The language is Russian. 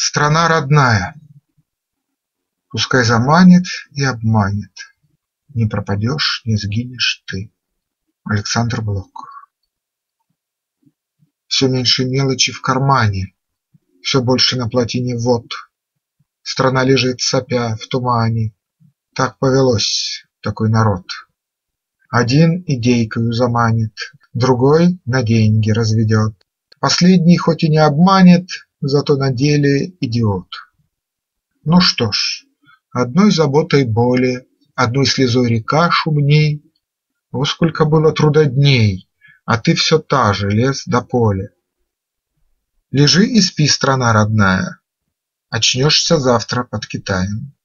Страна родная, пускай заманит и обманет, не пропадешь, не сгинешь ты. Александр Блок. Все меньше мелочи в кармане, все больше на плотине вод. Страна лежит сопя в тумане, так повелось, такой народ. Один идейкою заманит, другой на деньги разведет. Последний хоть и не обманет, зато на деле идиот. Ну что ж, одной заботой более, одной слезой река шумней. Во сколько было трудодней, а ты все та же, лес да поле. Лежи и спи, страна родная, очнешься завтра под Китаем.